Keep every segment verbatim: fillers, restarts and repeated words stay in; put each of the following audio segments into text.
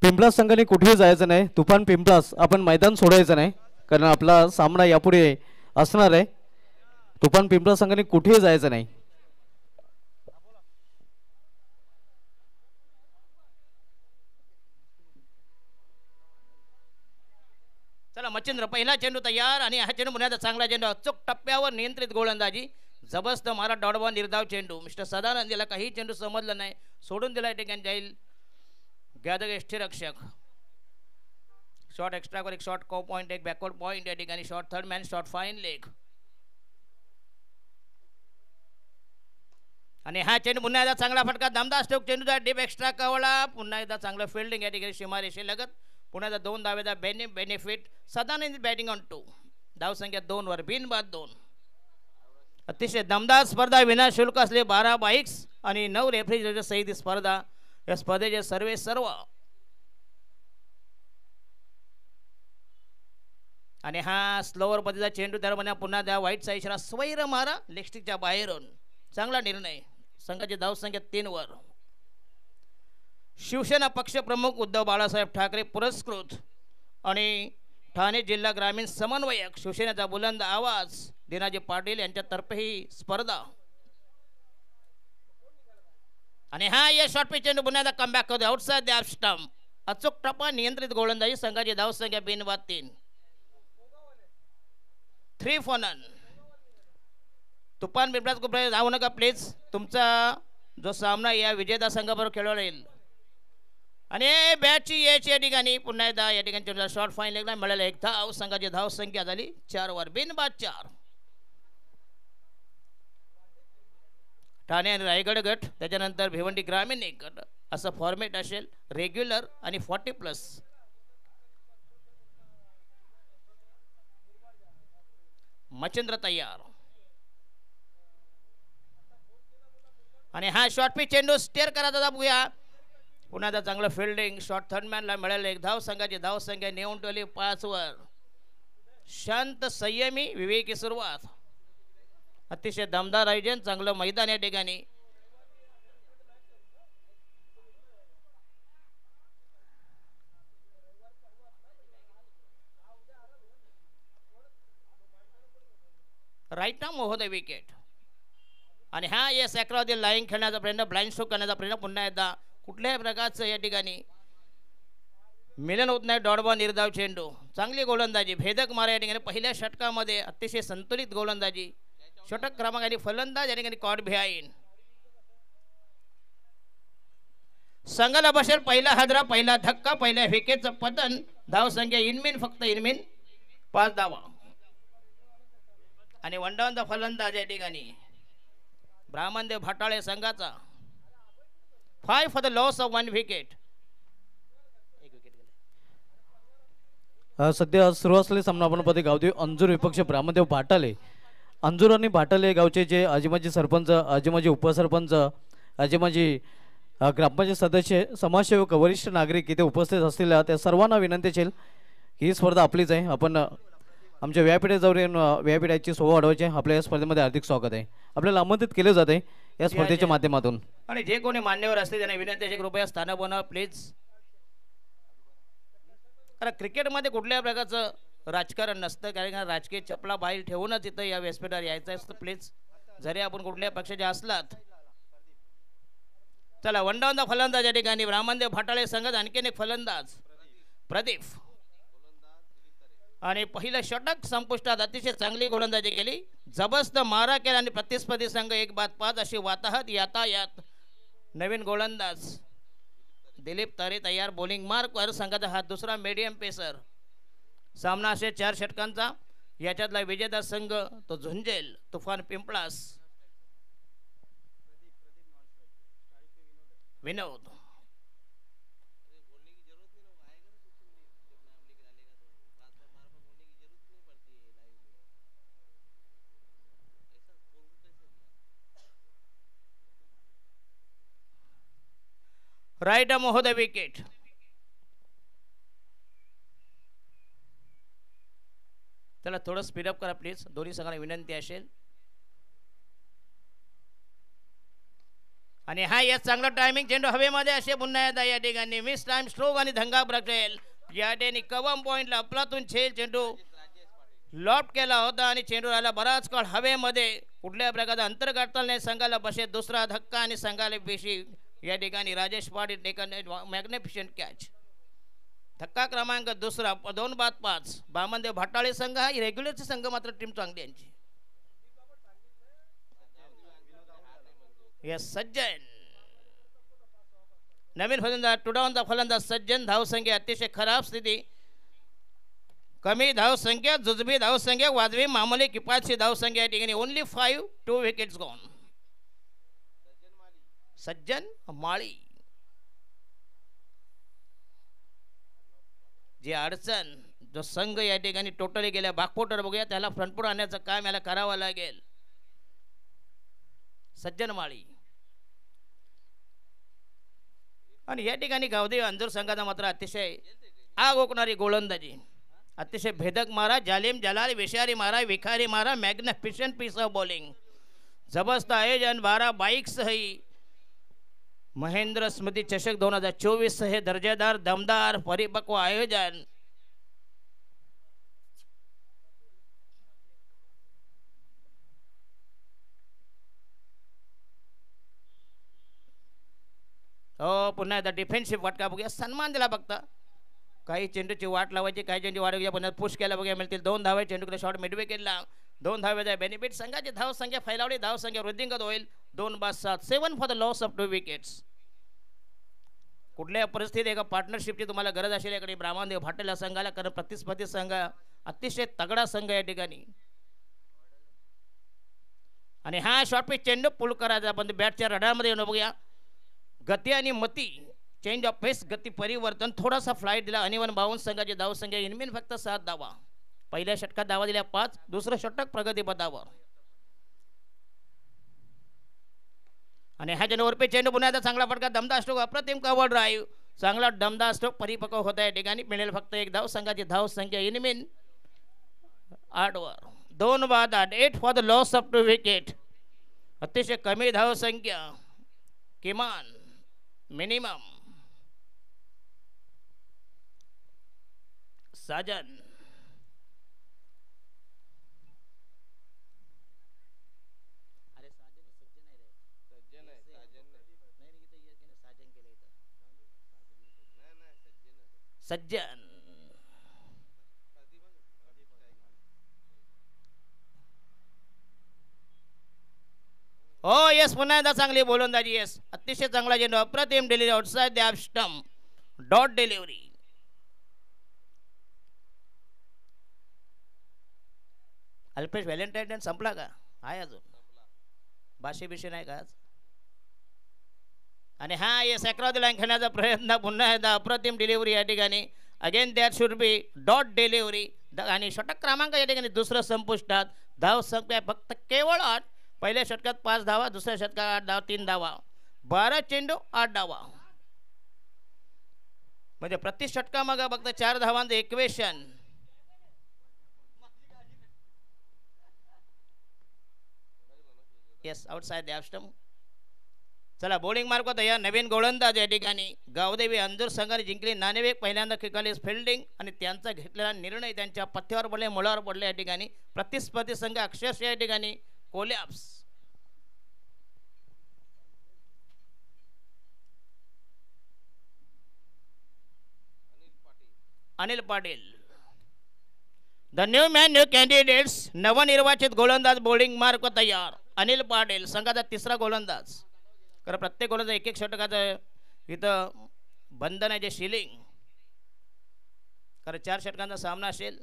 पिंपलास संघाने कुठेही जायचं नाही. तुफान पिंपलास आपण मैदान सोडायचं नाही, कारण आपला सामना यापुढे असणार आहे. तुफान पिंपलास संघाने कुठेही जायचं नाही. चला मच्छिंद्र, पहिला चेंडू तयार आणि हा चेंडू पुन्हा चांगला चेंडू, अचूक टप्प्यावर नियंत्रित गोलंदाजी, जबरदस्त मारा, डॉट निर्धाव चेंडू. मिस्टर सदानंद याला काही चेंडू समजलं नाही, सोडून दिला. ठिकाणी जाईल गॅदर यष्टीरक्षक. शॉट एक्स्ट्रा वर एक शॉट को पॉइंट, एक बॅकवर्ड पॉइंट या ठिकाणी. Shot third man, shot fine leg. आणि हा चेंडू पुन्हा एकदा चांगला फटका, दमदार स्ट्रोक चेंडूचा, डीप एक्स्ट्रा कवळा. पुन्हा एकदा चांगलं फिल्डिंग या ठिकाणी सीमारेषे लगत. पुन्हा एकदा दोन धावेचा बेनि benefit. Sadanand batting on two. धावसंख्या दोन वर, बिनबाद दोन. अतिशय दमदार स्पर्धा, विनाशुल्क असले बारा बाईक्स आणि नऊ रेफ्रिजरेटर सहित स्पर्धा. या स्पर्धेचे सर्वे सर्व. आणि हा स्लोवर पद्धतीचा चेंडू त्याला पुन्हा द्या वाईट चा इशारा, स्वैर मारा लेगस्टिकच्या बाहेरून. चांगला निर्णय. संघाची धावसंख्या तीन वर. शिवसेना पक्षप्रमुख उद्धव बाळासाहेब ठाकरे पुरस्कृत आणि ठाणे जिल्हा ग्रामीण समन्वयक शिवसेनेचा बुलंद आवाज दिनाजी पाटील यांच्यातर्फे ही स्पर्धा. आणि हा या शॉट पिच चेंडू पुन्हा कमबॅक करतो आउटसाइड द ऑफ स्टंप. अचूक टप्पा, नियंत्रित गोलंदाजी. संघाची धावसंख्या बिनबाद तीन. Three for none. तुफान बिप्लास कुपरे जाऊ नका प्लीज. तुमचा जो सामना या विजेता संघाबरोबर खेळवला येईल. आणि बॅटची यायची या ठिकाणी पुन्हा एकदा या ठिकाणी शॉर्ट फाईन लेगला मिळाला एक धाव. संघाची धाव संख्या झाली चार वर, बिनबाद चार. ठाणे आणि रायगड गट, त्याच्यानंतर भिवंडी ग्रामीण एक गट, असं फॉर्मेट असेल. रेग्युलर आणि फॉर्टी प्लस. मच्छिंद्र तयार. आणि हा शॉर्ट पिच चेंडू स्टेअर करायचा बघूया. पुन्हा एकदा चांगलं फिल्डिंग. शॉट थर्ड मॅनला मिळालं एक धाव. संघाची धाव संख्या नेऊन ठेवली पाच वर. शांत संयमी विवेकी सुरुवात. अतिशय दमदार आयोजन, चांगलं मैदान या ठिकाणी. राईट ना महोदय विकेट. आणि हा या सॅक्रावरील लाईन खेळण्याचा प्रयत्न, ब्लाइंड स्ट्रोक करण्याचा प्रयत्न. पुन्हा एकदा कुठल्याही प्रकारचं या ठिकाणी मिलन होत नाही. डॉट बॉल निर्धाव चेंडू. चांगली गोलंदाजी, भेदक मारा या ठिकाणी. पहिल्या षटकामध्ये अतिशय संतुलित गोलंदाजी. षटक क्रमांक आणि फलंदाज या ठिकाणी कॉट बिहाइंड. संघाला बसेल पहिला हादरा, पहिला धक्का, पहिल्या विकेटचं पतन. धाव संख्या इनमिन, फक्त इनमिन पाच धावा. आणि वंडावंत फलंदाज या ठिकाणी ब्राह्मणदेव भाटाळे संघाचा. Five for the loss of one wicket. सध्या सुरू असलेले सामना आपण पदे गावदेव अंजूर विपक्ष ब्राह्मणदेव भाटाले. अंजूर आणि भाटाले गावचे जे आजीमाजी सरपंच, आजीमाजी उपसरपंच, आजीमाजी ग्रामपंचायत सदस्य, समाजसेवक, वरिष्ठ नागरिक इथे उपस्थित असलेल्या त्या सर्वांना विनंती असेल की ही स्पर्धा आपलीच आहे. आपण आमच्या व्यापीठे जाऊन व्यापीठाची शोभा वाढवायची. आपल्या या स्पर्धेमध्ये हार्दिक स्वागत आहे. आपल्याला आमंत्रित केले जाते या स्पर्धेच्या माध्यमातून. आणि जे कोणी मान्यवर असते त्यांना विनंती आहे कृपया स्थान बनवा प्लीज. कारण क्रिकेटमध्ये कुठल्याही प्रकारचं राजकारण नसतं, कारण राजकीय चपला बाहेर ठेवूनच इथं या व्यासपीठावर यायचं असतं प्लीज, जरी आपण कुठल्याही पक्षाचे असलात. चला वंडावंदा फलंदाज या ठिकाणी ब्राह्मणदेव भाटाळे संघात आणखीन एक फलंदाज प्रदीप. आणि पहिलं षटक संपुष्टात. अतिशय चांगली गोलंदाजी केली, जबरदस्त मारा केला आणि प्रतिस्पर्धी संघ एक बाद पाच अशी वाताहत यातायात. नवीन गोलंदाज दिलीप तारे तयार. बॉलिंग मार्क वर. संघाचा हा दुसरा मीडियम पेसर. सामना असेल चार षटकांचा. याच्यातला विजेता संघ तो झुंजेल तुफान पिंपळास. विनोद. राईट महोदय विकेट. त्याला थोडं स्पीडअप करा प्लीज, दोन्ही संघांना विनंती असेल. आणि हा या चांगला टायमिंग चेंडू हवेमध्ये असे पुन्हा एकदा या ठिकाणी मिस टाइम स्ट्रोक आणि धंगा प्रखेल या ठिकाणी कवम पॉइंटला अफलातून छेल चेंडू लॉफ्ट केला होता आणि चेंडू राहिला बराच काळ हवेमध्ये कुठल्या प्रकारचा अंतर गाठता नाही संघाला बसे दुसरा धक्का आणि संघाला पेशी या ठिकाणी Rajesh Patil taken magnificent catch धक्का क्रमांक दुसरा दोन बाद पाच बामनदेव भाटाळे संघ हा रेग्युलरचे संघ मात्र टीम चांगली यांची यस सज्जन नवीन फलंदाज टुडाऊनचा फलंदाज सज्जन धावसंख्या अतिशय खराब स्थिती कमी धावसंख्या जुजबी धावसंख्या वाजवी मामूली किफायतशी धावसंख्या या ठिकाणी only five two wickets gone Sajjan Mali जी अडचण जो संघ या ठिकाणी टोटली गेल्या बागपोटर बघूया त्याला फ्रंटपोट आणण्याचं काम याला करावं लागेल सज्जन माळी आणि या ठिकाणी गावदेव अंजूर संघाचा मात्र अतिशय आग ओकणारी गोलंदाजी अतिशय भेदक मारा जालिम जलाल विषारी मारा विखारी मारा मॅग्निफिशंट पीस ऑफ बॉलिंग जबरदस्त आयोजन बारा बाईक्स ही महेंद्र स्मृती चषक दोन हजार चोवीस हे दर्जेदार दमदार परिपक्व आयोजन हो पुन्हा एकदा डिफेन्सिव्ह वाटका बघूया सन्मान दिला बघता काही चेंडूची वाट लावायची काही चेंडू वाढ पुन्हा पुश केला बघूया मिळतील दोन धावे चेंडूकडे शॉट मिड विकेटला दोन धावेचा बेनिफिट संघाची धाव संख्या फैलावली धाव संख्या वृद्धिंगत होईल दोन बाद सात seven for the loss of two wickets कुठल्या परिस्थितीत एका पार्टनरशिपची तुम्हाला गरज असेल याकडे ब्राह्मणदेव भाटेल या संघाला कारण प्रतिस्पर्धी संघ अतिशय तगडा संघ या ठिकाणी आणि हा शॉर्ट पिच चेंडू पुल करायचा आपण बॅटच्या रडामध्ये येऊन बघूया गती आणि मती चेंज ऑफ पेस गती परिवर्तन थोडासा फ्लाईट दिला अनिवन बावन्न संघाची धाव संख्या इनमिन फक्त सात धावा पहिल्या षटकात धावा दिल्या पाच दुसरं षटक प्रगतीपथावर आणि ह्या चेंडूवर चेंडू पुन्हा एकदा चांगला फटका दमदार स्ट्रोक अप्रतिम कव्हर ड्राईव्ह चांगला दमदार स्ट्रोक परिपक्व होता या ठिकाणी मिळेल फक्त एक धाव संघाची धाव संख्या इनमिन आठ वर दोन बाद आठ eight for the loss of two wicket अतिशय कमी धाव संख्या किमान मिनिमम साजन अरे साजन सज्जन आहे रे सज्जन आहे साजन नाही नाही इथे ये की साजन केलं इथं नाही नाही सज्जन सज्जन हो येस पुन्हा एकदा चांगली गोलंदाजी येस अतिशय चांगला चेंडू अप्रतिम delivery outside the off stump dot delivery Alpesh Valentine day संपला का आहे अजून बाशी बिशी नाही का आज आणि हा येस अक्रॉस द लाईन खेळण्याचा प्रयत्न पुन्हा एकदा अप्रतिम डिलिव्हरी या ठिकाणी again that should be dot delivery आणि षटक क्रमांक या ठिकाणी दुसरं संपुष्टात धाव संख्या फक्त केवळ आठ पहिल्या षटकात पाच धावा दुसऱ्या षटकात आठ धावा तीन धावा बारा चेंडू आठ धावा म्हणजे प्रति षटका मग फक्त चार धावांचं equation yes outside the off stump चला बॉलिंग मार्क होता या नवीन गोलंदाज या ठिकाणी गावदेवी अंजूर संघाने जिंकली नाणेफेक पहिल्यांदा किकाली फिल्डिंग आणि त्यांचा घेतलेला निर्णय त्यांच्या पथ्यावर पडले मुळावर पडले या ठिकाणी प्रतिस्पर्धी संघ अक्षरशः या ठिकाणी collapse Anil Patil the new man new candidates नवनिर्वाचित गोलंदाज बॉलिंग मार्क तयार अनिल पाटील संघाचा तिसरा गोलंदाज कारण प्रत्येक गोलंदाज एक एक षटकाचं इथं बंधन आहे जे शिलिंग कारण चार षटकांचा सामना असेल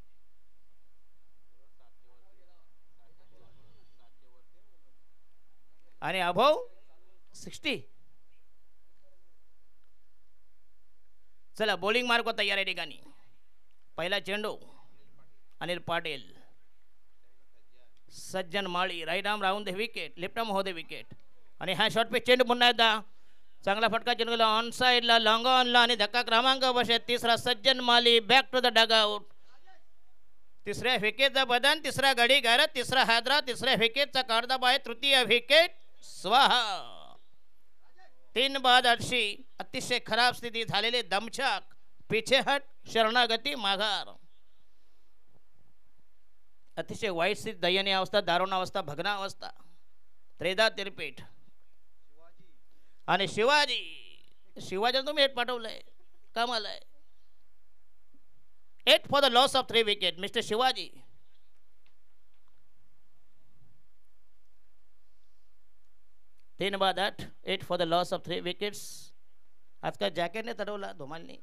आणि अभव सिक्स्टी चला बॉलिंग मार्क तयार आहे ठिकाणी पहिला चेंडू Anil Patil Sajjan Mali right arm round the wicket left arm हो द विकेट आणि हा शॉर्ट पे चेंडू पुन्हा एकदा चांगला फटका चेंडूला ऑन साइडला लॉंग ऑनला आणि धक्का क्रमांक बसे तिसरा Sajjan Mali back to the dugout तिसऱ्या विकेटचा बदन तिसरा गडी गारत तिसरा हादरा तिसऱ्या विकेटचा काढदाब आहे तृतीय विकेट स्वाहा तीन बाद आठशे अतिशय खराब स्थिती झालेले दमछाक पिछेहट शरणागती माघार. अतिशय वाईट स्थिती दयनीय अवस्था दारुण अवस्था भग्न अवस्था त्रेदा तिरपीठ. आणि शिवाजी शिवाजी तुम्ही एट पाठवलंय कामाला आहे. Eight for the loss of three wicket mister Shivaji. तीन बाद आठ eight for the loss of three wickets. आज काय जॅकेटने तडवला धुमालने.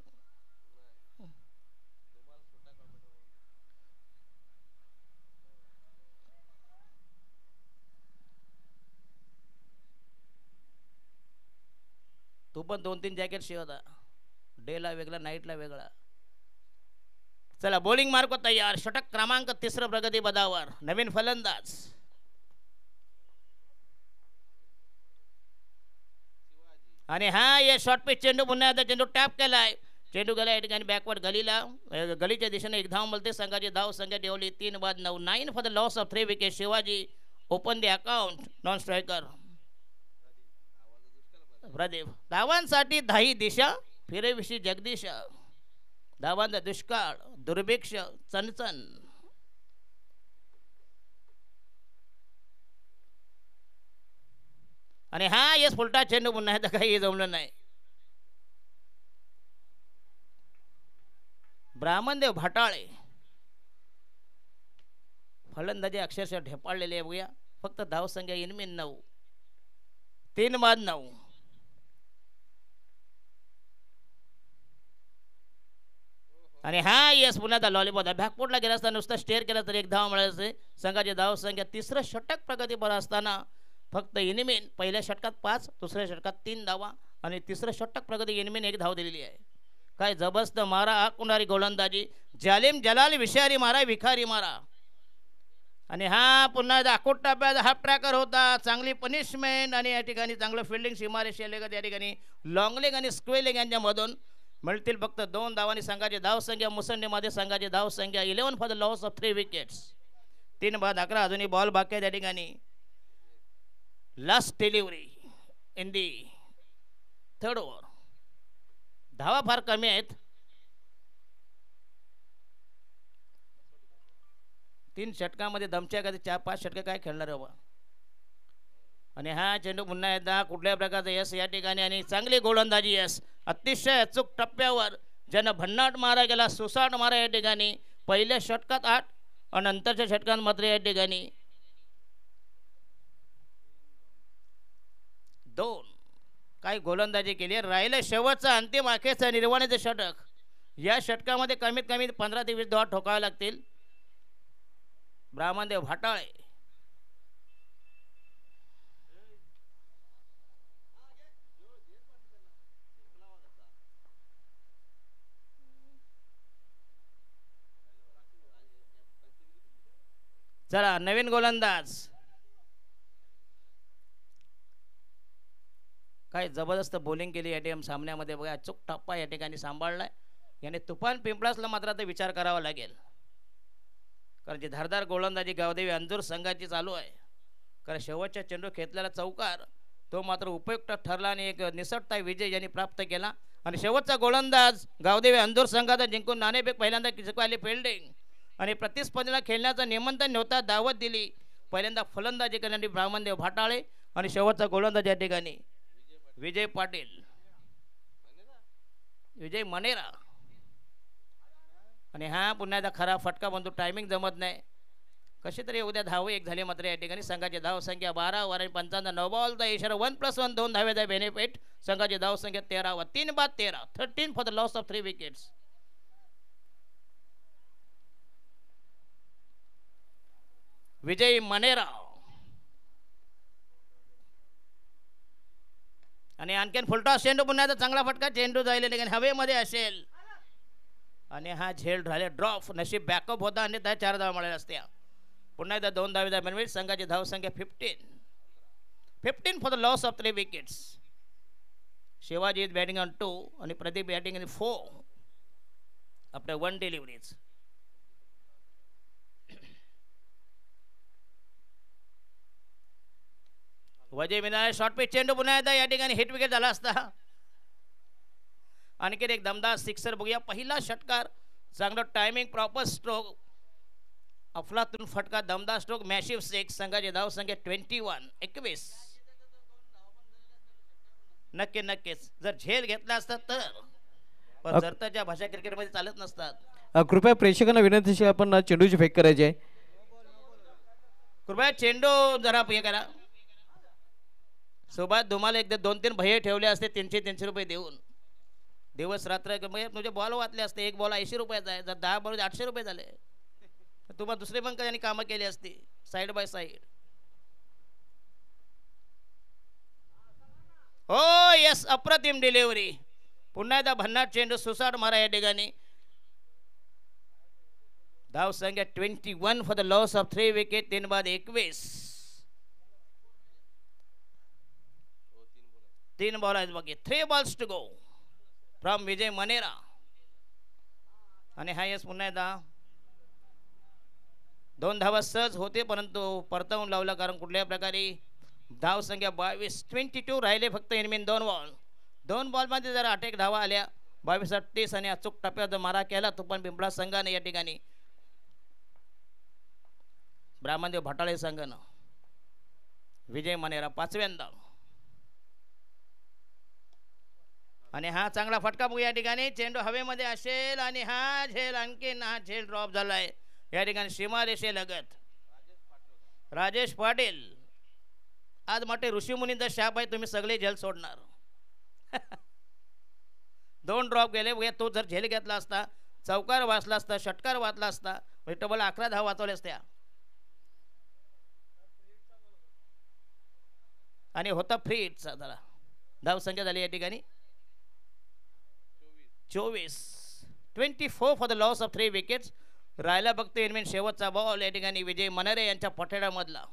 तू पण दोन तीन जॅकेट शिवता डेला वेगळा नाईटला वेगळा. चला बॉलिंग मार्क तयार. षटक क्रमांक तिसरं प्रगती पदावर नवीन फलंदाज. आणि हा या शॉर्ट पिच चेंडू पुन्हा एकदा चेंडू टॅप केलाय. चेंडू गेला या ठिकाणी बॅकवर्ड गलीला गलीच्या दिशेने एक धाव मिळते. संघाची धाव संख्या ठेवली तीन बाद नऊ. Nine for the loss of three wicket. Shivaji open the account non striker Pradeep. धावांसाठी धाई दिशा फिरेविषयी जगदीश. धावांचा दुष्काळ दुर्भिक्ष चणचण. आणि हा येस फुलटा चेंडू पुन्हा एकदा काही जमलं नाही. ब्राह्मणदेव भाटाळे फलंदाजी अक्षरशः ढेपाळलेले आहे. बघूया फक्त धाव संख्या इनमीन नऊ. तीन बाद नऊ. आणि हा येस पुन्हा आता लॉलीबॉल बॅकपोर्टला गेला असता नुसतं स्टेअर केला तर एक धाव मिळायचे. संघाची धाव संख्या तिसरं षटक प्रगतीपर असताना फक्त इनिमिन पहिल्या षटकात पाच दुसऱ्या षटकात तीन धावा आणि तिसरं षटक प्रगती इनिमिन एक धाव दिलेली आहे. काय जबरदस्त मारा आकुणारी गोलंदाजी. जालिम जलाल विषारी मारा विखारी मारा. आणि हा पुन्हा अकोट टप्प्यात हाफ ट्रॅकर होता. चांगली पनिशमेंट आणि या ठिकाणी चांगलं फिल्डिंग सीमारेषा या ठिकाणी लॉंग लेग आणि स्क्वे लेग यांच्यामधून मिळतील फक्त दोन धावांनी संघाची धाव संख्या मुसंडीमध्ये संघाची धाव संख्या eleven for the loss of three wickets. तीन बाद अकरा अजूनही बॉल बाकी आहे त्या ठिकाणी. Last delivery in the third over. धावा फार कमी आहेत. तीन षटकामध्ये दमच्या कधी चार पाच षटकं काय खेळणार आहे बाबा. आणि हा चेंडू पुन्हा एकदा कुठल्या प्रकारचा यस या ठिकाणी आणि चांगली गोलंदाजी यस अतिशय अचूक टप्प्यावर ज्यानं भन्नाट मारा गेला सुसाट मारा या ठिकाणी. पहिल्या षटकात आठ आणि नंतरच्या षटकात मात्र या ठिकाणी दोन. काय गोलंदाजी केली. राहिलं शेवटचं अंतिम अखेरचं निर्वाणीचं षटक. या षटकामध्ये कमीत कमी पंधरा ते वीस धावा ठोकावे लागतील. ब्राह्मणदेव भाटाळे चला नवीन गोलंदाज. काय जबरदस्त बॉलिंग केली या टीम सामन्यामध्ये. बघा अचूक टप्पा या ठिकाणी सांभाळलाय. याने तुफान पिंपळासला मात्र आता विचार करावा लागेल. कारण जी धारदार गोलंदाजी गावदेवी अंजूर संघाची चालू आहे. कारण शेवटच्या चेंडू खेचलेला चौकार तो मात्र उपयुक्त ठरला आणि एक निसटता विजय यांनी प्राप्त केला. आणि शेवटचा गोलंदाज गावदेवी अंजूर संघाचा जिंकून नाणेफेक पहिल्यांदा किचकवाली फिल्डिंग आणि प्रतिस्पर्धेला खेळण्याचं निमंत्रण नव्हता दावत दिली. पहिल्यांदा फलंदाजी करणारी ब्राह्मणदेव भाटाळे आणि शेवटचा गोलंदाज या ठिकाणी विजय पाटील विजय मनेरा. आणि हा पुन्हा एकदा खरा फटका बनतो. टायमिंग जमत नाही. कशी तरी उद्या धाव एक झाली मात्र या ठिकाणी संघाची धाव संख्या बारा वर आणि पंचावन्न नऊ बॉलचा इशारा वन प्लस वन दोन धावेचा बेनिफिट. संघाची धाव संख्या तेरा व तीन बाद तेरा. Thirteen for the loss of three wickets. Vijay Manera. आणि आणखीन फुलटॉस चेंडू पुन्हा चांगला फटका. चेंडू जाईल हवेमध्ये असेल आणि हा झेल राहिले ड्रॉप. नशीब बॅकअप होता आणि त्या चार धावा मिळाल्या असत्या. पुन्हा एकदा दोन धावेचा बेनिफिट. संघाची धाव संख्या fifteen fifteen for the loss of three wickets. Shivaji is batting on two आणि Pradeep batting in four after one deliveries. वजय मिळाला शॉर्ट पिच चेंडू पुन्हा एकदा या ठिकाणी हिट विकेट झाला असता. आणखीन एक दमदार सिक्सर बघूया. पहिला षटकार चांगलं टायमिंग प्रॉपर स्ट्रोक अफलातून फटका दमदार स्ट्रोक मॅशिव सिक्स. संघाचे धाव संख्या ट्वेंटी वन एकवीस. नक्की नक्कीच जर झेल घेतला असता तर पण जरताच्या भाषा क्रिकेटमध्ये चालत नसतात. अ, कृपया प्रेक्षकांना विनंती आहे, आपण चेंडूची फेक करायची आहे. कृपया चेंडू जरा हे करा. सोबत तुम्हाला एकदा दोन तीन भये ठेवले असते तीनशे तीनशे रुपये देऊन दिवस रात्र म्हणजे बॉल वाचले असते. एक बॉल ऐंशी रुपयाचा आहे, जर दहा बॉल आठशे रुपये झाले. तुम्हाला दुसरे पण काही कामं केली असती साइड बाय साइड. हो यस अप्रतिम डिलिव्हरी. पुन्हा एकदा भन्नाट चेंडू सुसाट मारा या ठिकाणी. धाव संख्या twenty one for the loss of three wicket. तीन बाद एकवीस. तीन बॉल आहेत बाकी. Three balls to go from Vijay Manera. आणि हा यस पुन्हा एकदा दोन धावा सहज होते परंतु परतवून लावला कारण कुठल्याही प्रकारे धाव संख्या बावीस. ट्वेंटी टू राहिले फक्त इनमीन दोन बॉल. दोन बॉलमध्ये जर आठ एक धावा आल्या बावीस अठ्ठीस आणि अचूक टप्प्यात मारा केला तुफान पिंपळा संघाने या ठिकाणी ब्राह्मणदेव भटाळे संघानं विजय मनेरा पाचव्यांदा. आणि हा चांगला फटका बघू या ठिकाणी. चेंडू हवेमध्ये असेल आणि हा झेल आणखीन हा झेल ड्रॉप झालाय या ठिकाणी सीमारेषे लगत. राजेश पाटील आज मोठे ऋषीमुनींचा शाप आहे, तुम्ही सगळे झेल सोडणार. दोन ड्रॉप गेले. तो जर झेल घेतला असता चौकार वाचला असता षटकार वाचला असता टबल अकरा धाव वाचवल्या असत्या. आणि होता फ्री हिटचा जरा धाव संख्या झाली या ठिकाणी चोवीस. Twenty four for the loss of three wickets. राहिला फक्त इनमेन शेवटचा बॉल या ठिकाणी विजय मनरे यांच्या पठेड्यामधला.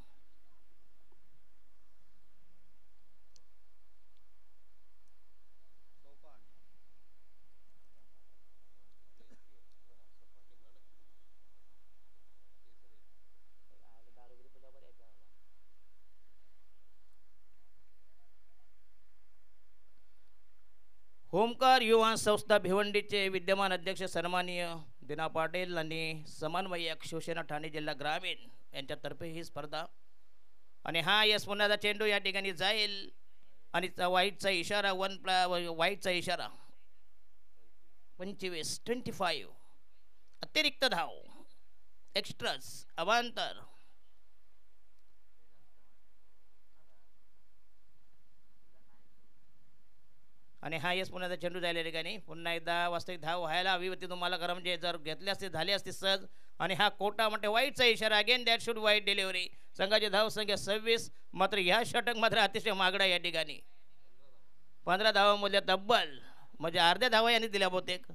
होमकार युवा संस्था भिवंडीचे विद्यमान अध्यक्ष सन्माननीय दिना पाटील आणि समन्वयक शिवसेना ठाणे जिल्हा ग्रामीण यांच्यातर्फे ही स्पर्धा. आणि हा यस पुन्हा चेंडू या ठिकाणी जाईल आणि वाईटचा इशारा वन प्ला वाईटचा इशारा. पंचवीस ट्वेंटी फाईव्ह अतिरिक्त धाव एक्स्ट्रास अवांतर. आणि हा यस पुन्हा चेंडू जायला ठिकाणी पुन्हा एकदा वास्तविक धाव व्हायला हवी होती तुम्हाला कारण म्हणजे जर घेतले असते झाले असते सहज. आणि हा कोटा म्हणते वाईटचा इशारा. Again that should wide delivery. संघाची धाव संख्या सव्वीस. मात्र ह्या षटक मात्र अतिशय मागडा या ठिकाणी. पंधरा धावा मूल्य तब्बल म्हणजे अर्ध्या धावा यांनी दिल्या बहुतेक.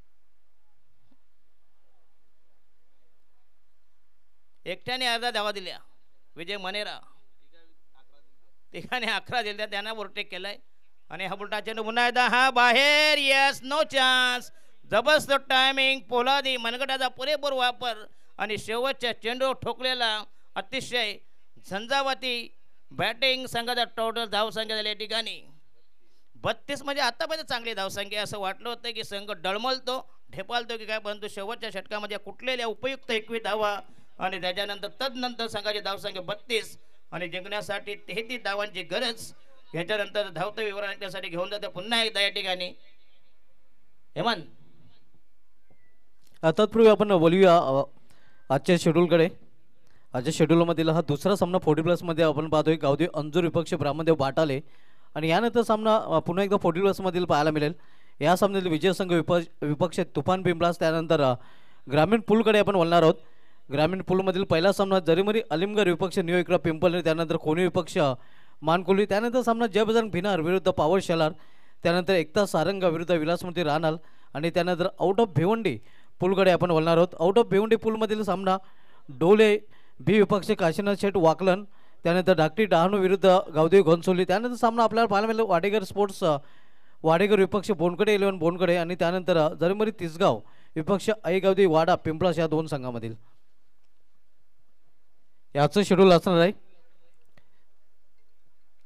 एकट्याने अर्धा धावा दिल्या विजय मनेरा. तिघाने अकरा दिल्या त्यांना ओव्हरटेक केलाय. आणि हा बुलटा चेंडू पुन्हा एकदा हा बाहेर. Yes no chance. जबरदस्त टायमिंग पोलादी मनगटाचा पुरेपूर वापर आणि शेवटच्या चेंडू ठोकलेला अतिशय झंझावाती बॅटिंग. संघाचा टोटल धावसंख्या झाली या ठिकाणी बत्तीस. म्हणजे आतापर्यंत चांगली धावसंख्या. असं वाटलं होतं की संघ डळमळतो ढेपालतो की काय परंतु शेवटच्या षटकामध्ये कुठलेल्या उपयुक्त एकवीस धावा आणि त्याच्यानंतर तदनंतर संघाची धावसंख्या बत्तीस आणि जिंकण्यासाठी तेहतीस धावांची गरज. ह्याच्यानंतर धावतं विवरण त्यासाठी घेऊन जातं पुन्हा एकदा या ठिकाणी हेमंत. तत्पूर्वी आपण बोलूया आजच्या शेड्यूलकडे. आजच्या शेड्यूलमधील हा दुसरा सामना फोर्टी प्लसमध्ये आपण पाहतोय गावदेव अंजूर विपक्ष ब्राह्मणदेव बाटाले. आणि यानंतर सामना पुन्हा एकदा फोर्टी प्लसमधील पाहायला मिळेल. या सामन्यातील विजय संघ विपक्ष विपक्ष तुफान पिंपळास. त्यानंतर ग्रामीण पूलकडे आपण बोलणार आहोत. ग्रामीण पूलमधील पहिला सामना जरीमरी अलिमगड विपक्ष न्यू इकडा पिंपल. त्यानंतर कोणी विपक्ष मानकोली. त्यानंतर सामना जय बजरंग भिनार विरुद्ध पावर शेलार. त्यानंतर एकता सारंगा विरुद्ध विलासमूर्ती रानाल. आणि त्यानंतर आउट ऑफ भिवंडी पूलकडे आपण बोलणार आहोत. आउट ऑफ भिवंडी पूलमधील सामना डोले बी विपक्ष काशीनाथ शेठ वाकलन. त्यानंतर धाकटी डहाणू विरुद्ध गावदेवी घोनसोली. त्यानंतर सामना आपल्याला पाहायला मिळेल वाडेकर स्पोर्ट्स वाडेकर विपक्ष बोनकडे इलेव्हन बोनकडे. आणि त्यानंतर जरीमरी तिसगाव विपक्ष आई वाडा पिंपळास या दोन संघामधील याचं शेड्यूल असणार आहे.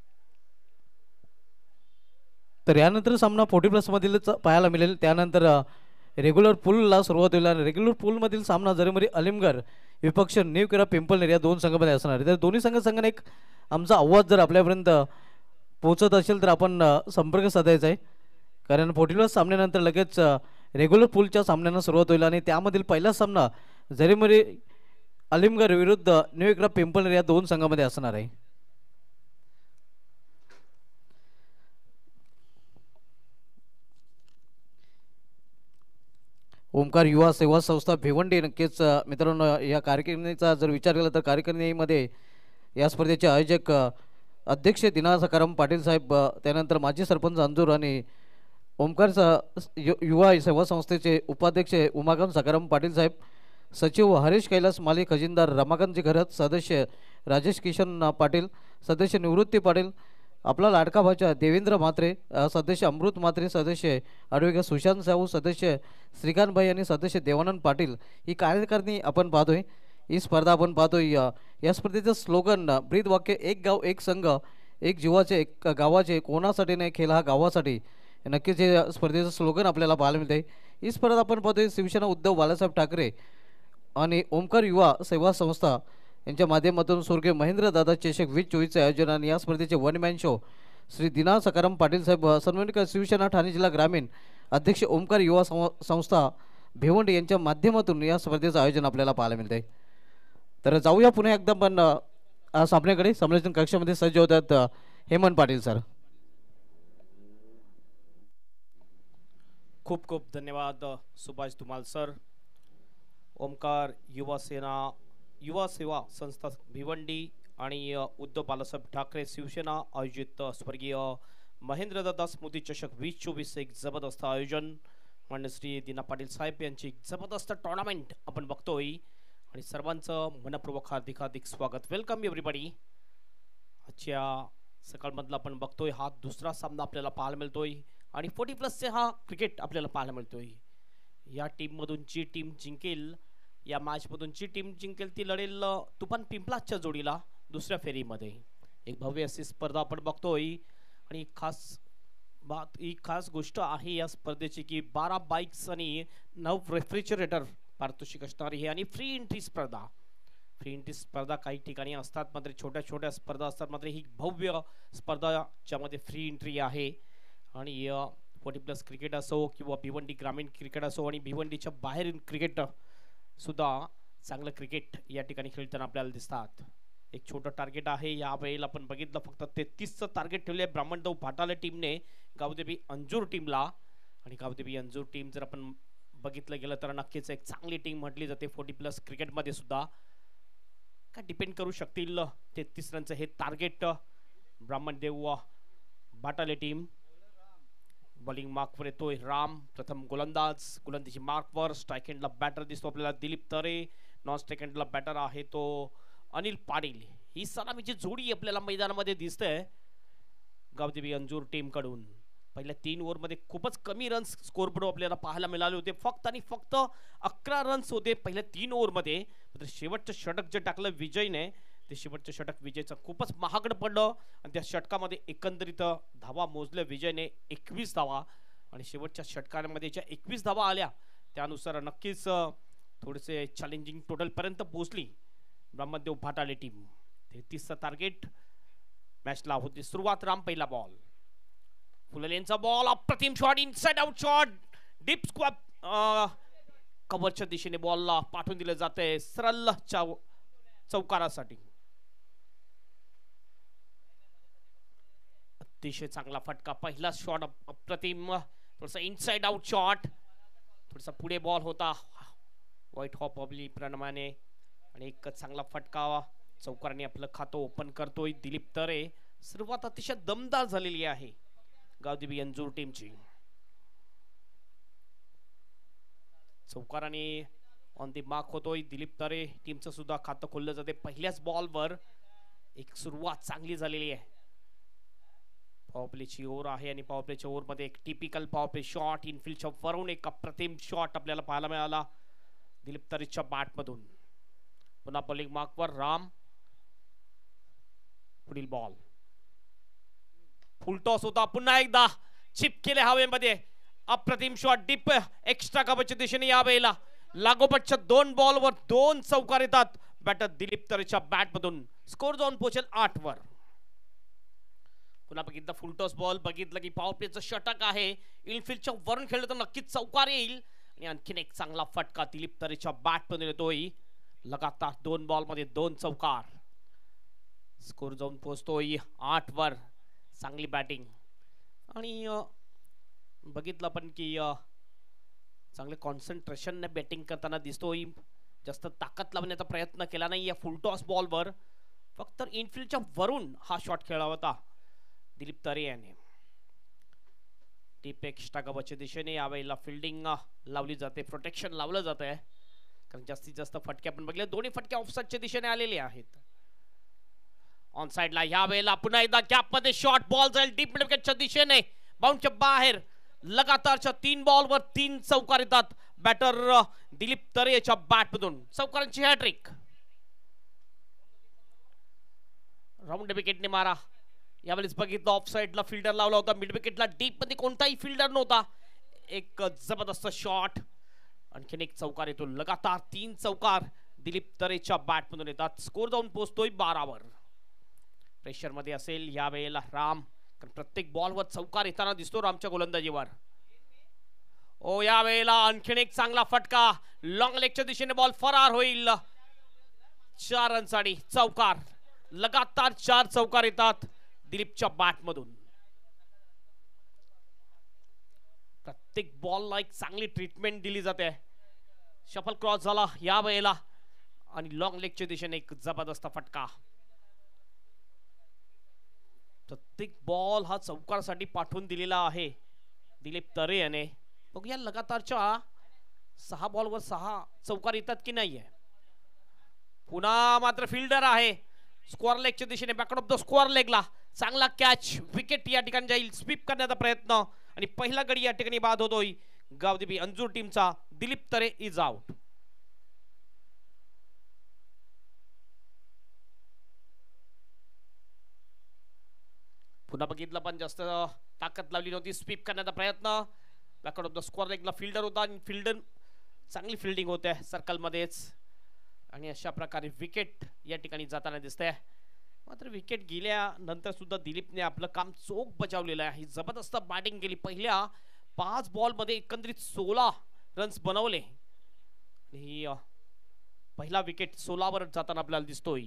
तर यानंतर सामना फोर्टी प्लसमधीलच पाहायला मिळेल. त्यानंतर रेग्युलर पूलला सुरुवात होईल आणि रेग्युलर पूलमधील सामना जरीमरी अलिमगड विपक्ष न्यू किरा पिंपलनेर या दोन संघामध्ये असणार आहे. तर दोन्ही संघ संघाने एक आमचा आवाज जर आपल्यापर्यंत पोहोचत असेल तर आपण संपर्क साधायचा आहे, कारण फोर्टी प्लस सामन्यानंतर लगेच रेग्युलर पूलच्या सामन्यांना सुरुवात होईल आणि त्यामधील पहिला सामना जरीमरी अलिमगड विरुद्ध न्यू किरा पिंपलनेर या दोन संघामध्ये असणार आहे. ओमकार युवा सेवा संस्था भिवंडी नक्कीच मित्रांनो या कार्यकारिणीचा जर विचार केला तर कार्यकारिणीमध्ये या स्पर्धेचे आयोजक अध्यक्ष दिना सखाराम पाटील साहेब, त्यानंतर माजी सरपंच अंजूर आणि ओमकार युवा सेवा संस्थेचे उपाध्यक्ष उमाकांत सखाराम पाटील साहेब, सचिव हरीश कैलास माली, खजिनदार रमाकांतजी घरत, सदस्य राजेश किशन पाटील, सदस्य निवृत्ती पाटील, आपला लाडका भाचा देवेंद्र म्हात्रे, सदस्य अमृत म्हात्रे, सदस्य ॲडव्होकेट सुशांत साहू, सदस्य श्रीकांत भाई आणि सदस्य देवानंद पाटील ही कार्यकारिणी आपण पाहतोय. ही स्पर्धा आपण पाहतोय. या स्पर्धेचं स्लोगन ब्रीद वाक्य एक गाव एक संघ एक जीवाचे एक गावाचे, कोणासाठी नाही खेळ हा गावासाठी, नक्कीच हे स्पर्धेचं स्लोगन आपल्याला पाहायला मिळते. ही स्पर्धा आपण पाहतोय शिवसेना उद्धव बाळासाहेब ठाकरे आणि ओमकार युवा सेवा संस्था यांच्या माध्यमातून स्वर्गीय महेंद्रदादा चषक वीस चोवीसचे आयोजन आणि या स्पर्धेचे वन मॅन शो श्री दिना सखाराम पाटील साहेब, सन्मानित शिवसेना ठाणे जिल्हा ग्रामीण अध्यक्ष ओमकार युवा संस्था भिवंडी यांच्या माध्यमातून या स्पर्धेचं आयोजन आपल्याला पाहायला मिळते. तर जाऊया पुन्हा एकदा पण सामन्याकडे. संमेलन कक्षामध्ये सज्ज होतात हेमंत पाटील सर. खूप खूप धन्यवाद सुभाष धुमाल सर. ओमकार युवा सेना युवा सेवा संस्था भिवंडी आणि उद्धव बाळासाहेब ठाकरे शिवसेना आयोजित स्वर्गीय महेंद्रदादा स्मृती चषक वीस चोवीस एक जबरदस्त आयोजन, मान्य श्री दिना पाटील साहेब यांची एक जबरदस्त टुर्नामेंट आपण बघतोय आणि सर्वांचं मनपूर्वक हार्दिक हार्दिक स्वागत. Welcome everybody. आजच्या सकाळमधला आपण बघतोय हा दुसरा सामना आपल्याला पाहायला मिळतोय आणि फोर्टी प्लसचे हा क्रिकेट आपल्याला पाहायला मिळतोय. या टीममधून जी टीम जिंकेल, या मॅचमधून जी टीम जिंकेल ती लढेल तुफान पिंपलाच्या जोडीला दुसऱ्या फेरीमध्ये. एक भव्य अशी स्पर्धा आपण बघतोय आणि खास बात ही खास गोष्ट आहे या स्पर्धेची की बारा बाईक्स आणि नऊ रेफ्रिजरेटर पारितोषिक असणारी आहे आणि फ्री एंट्री स्पर्धा. फ्री एंट्री स्पर्धा काही ठिकाणी असतात, मात्र छोट्या छोट्या स्पर्धा असतात, मात्र ही भव्य स्पर्धा ज्यामध्ये फ्री एंट्री आहे. आणि फोर्टी प्लस क्रिकेट असो किंवा भिवंडी ग्रामीण क्रिकेट असो आणि भिवंडीच्या बाहेरील क्रिकेट सुद्धा चांगलं क्रिकेट या ठिकाणी खेळताना आपल्याला दिसतात. एक छोटं टार्गेट आहे या वेळेला आपण बघितलं फक्त तेहतीसचं टार्गेट ठेवले ब्राह्मणदेव भाटाले टीमने गावदेवी अंजूर टीमला. आणि गावदेवी अंजूर टीम जर आपण बघितलं गेलं तर नक्कीच एक चांगली टीम म्हटली जाते फोर्टी प्लस क्रिकेटमध्ये सुद्धा. काय डिपेंड करू शकतील तेहतीस रनचं हे target Brahmandev Bhatale team. Bowling मार्कवर येतोय राम, प्रथम गोलंदाज, गोलंदाजी मार्कवर. स्ट्राईक एंडला बॅटर दिसतो आपल्याला दिलीप तरे, नॉन स्ट्राईक एंडला बॅटर आहे तो अनिल पाटील. ही सलामीची जोडी आपल्याला मैदानामध्ये दिसते गावदेवी अंजूर टीम कडून. पहिल्या तीन ओव्हरमध्ये खूपच कमी रन्स स्कोरबोर्ड आपल्याला पाहायला मिळाले होते, फक्त आणि फक्त अकरा रन्स होते पहिल्या तीन ओव्हरमध्ये. मात्र शेवटचं षटक जे टाकलं विजयने, ते शेवटचं षटक विजयचं खूपच महागड पडलं आणि त्या षटकामध्ये एकंदरीत धावा मोजल्या विजयने एकवीस धावा. आणि शेवटच्या षटकांमध्ये ज्या एकवीस धावा आल्या त्यानुसार नक्कीच थोडेसे चॅलेंजिंग टोटलपर्यंत पोहोचली ब्राह्मणदेव भाटाले टीम. तेहतीसचं टार्गेट मॅचला होती सुरुवात. राम पहिला बॉल, फुललेंचा बॉल, अप्रतिम shot, inside out shot, deep square कव्हरच्या दिशेने बॉलला पाठवून दिलं जातंय सरळ चौकारासाठी. अतिशय चांगला फटका, पहिला शॉट अप्रतिम, थोडासा इनसाइड आउट शॉट, थोडासा पुढे बॉल होता व्हाईट हॉप ऑब्ली प्रमाणे आणि एक चांगला फटका. चौकाराने आपलं खातं ओपन करतोय दिलीप तरे. सुरुवात अतिशय दमदार झालेली आहे गावदेवी अंजूर टीमची. चौकाराने ऑन दी मार्क होतोय दिलीप तरे. टीमचं सुद्धा खातं खोललं जाते पहिल्याच बॉलवर. एक सुरुवात चांगली झालेली आहे. पॉवरप्लेची ओव्हर आहे आणि पॉवरप्लेच्या ओव्हरमध्ये एक टिपिकल पॉवरप्ले शॉट, इनफिल्डच्या वरून एक अप्रतिम शॉट आपल्याला पाहायला मिळाला दिलीप तरेच्या बॅटमधून. पुन्हा बॉलिंग मार्कवर राम, पुढील बॉल, फुल टॉस होता पुन्हा एकदा चिप केले हवेमध्ये. अप्रतिम शॉट डीप एक्स्ट्रा कव्हरच्या दिशेने यावेळेला लागोपाठच्या दोन बॉलवर दोन चौकार येतात बॅटर दिलीप तरेच्या बॅट मधून. स्कोर जाऊन पोहोचेल आठ वर. पुन्हा बघितलं फुलटॉस बॉल, बघितलं की पॉवर प्लेचं षटक आहे. इनफिल्डच्या वरून खेळलं तर नक्कीच चौकार येईल. आणि आणखीन एक चांगला फटका दिलीप तरेच्या बॅट मधून येतोय. लगातार दोन बॉल मध्ये दोन चौकार. स्कोर जाऊन पोहोचतोय आठ वर. चांगली बॅटिंग आणि बघितलं पण की चांगले कॉन्सन्ट्रेशनने बॅटिंग करताना दिसतोय. जास्त ताकद लावण्याचा प्रयत्न केला नाही या फुलटॉस बॉलवर. फक्त इनफिल्डच्या वरून हा शॉट खेळला होता दिलीप तरे याने. टीप एक्स्ट्रा कव्हरच्या दिशेने यावेळेला फिल्डिंग लावली जाते, प्रोटेक्शन लावलं जात आहे. कारण जास्तीत जास्त फटके आपण बघले दोन्ही फटके ऑफसाईडच्या दिशेने आलेले आहेत. ऑन साइडला या वेळेला पुन्हा एकदा गॅप मध्ये शॉट बॉल जाईल डीप मिड विकेटच्या दिशेने बाउंडच्या बाहेर. लगातारच्या तीन बॉलवर तीन चौकार येतात बॅटर दिलीप तरे याच्या बॅट मधून. चौकारांची हॅट्रिक. राऊंड विकेटने मारा. यावेळेस बघितलं ऑफ साइडला फिल्डर लावला होता, मिड विकेटला डीप मध्ये कोणताही फिल्डर नव्हता. एक जबरदस्त शॉट. आणखीन एक चौकार येतो. लगातार तीन चौकार दिलीप तरेच्या बॅट मधून येतात. स्कोर जाऊन पोहोचतोय बारावर. प्रेशर मध्ये असेल या वेळेला राम, कारण प्रत्येक बॉलवर चौकार येताना दिसतो रामच्या गोलंदाजीवर. ओ या वेळेला आणखीन एक चांगला फटका. लॉंग लेगच्या दिशेने बॉल फरार होईल. चार रनसाठी चौकार. लगातार चार चौकार येतात दिलीपच्या बॅट मधून. प्रत्येक बॉलला एक चांगली ट्रीटमेंट दिली जाते. शफल क्रॉस झाला या वेळेला आणि लॉंग लेगच्या दिशेने एक जबरदस्त फटका. प्रत्येक बॉल हा चौकारसाठी पाठवून दिलेला आहे दिलीप तरे याने. बघूया लगातारच्या सहा बॉलवर सहा चौकार येतात की नाहीये. पुन्हा मात्र फिल्डर आहे स्क्वेअर लेगच्या दिशेने बॅक ऑफ द स्क्वेअर लेगला. चांगला कॅच. विकेट या ठिकाणी जाईल. स्वीप करण्याचा प्रयत्न आणि पहिला गडी या ठिकाणी बाद होतोय गावदेवी अंजूर टीमचा. Dilip Tare is out. पुन्हा बघितलं पण जास्त ताकद लावली नव्हती. स्वीप करण्याचा प्रयत्न. बॅकआउट ऑफ द स्क्वेअर लेगला फिल्डर होता आणि फिल्डर चांगली फिल्डिंग होते सर्कल मध्येच. आणि अशा प्रकारे विकेट या ठिकाणी जाताना दिसते. मात्र विकेट गेल्यानंतर सुद्धा दिलीपने आपलं काम चोख बजावलेलं आहे. जबरदस्त बॅटिंग केली. पहिल्या पाच बॉल मध्ये एकंदरीत सोळा रन्स बनवले. ही पहिला विकेट सोळावर जाताना आपल्याला दिसतोय.